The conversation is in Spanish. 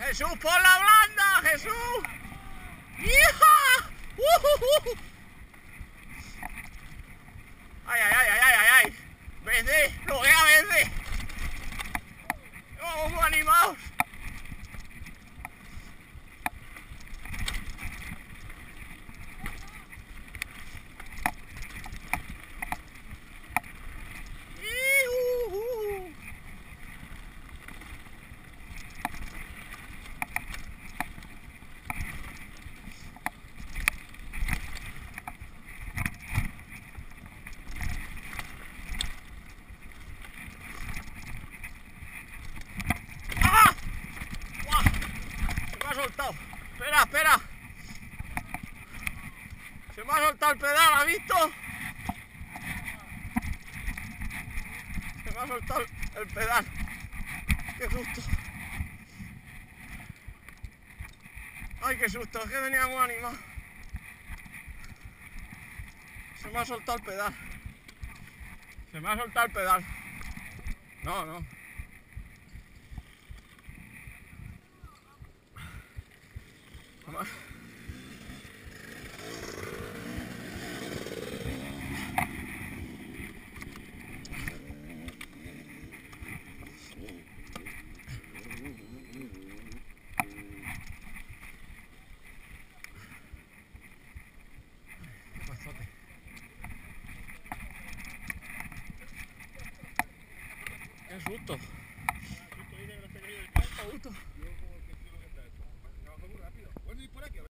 ¡Jesús por la blanda! ¡Jesús! ¡Hija! ¡Ay, ay, ay, ay, ay, ay! ¡Vende! ¡Lo voy a vender! ¡Vamos animados! Soltado. Espera, espera. Se me ha soltado el pedal, ¿has visto? Se me ha soltado el pedal. Qué susto. Ay, qué susto, es que veníamos animados. Se me ha soltado el pedal. Se me ha soltado el pedal. No, no. Qué susto. Qué susto.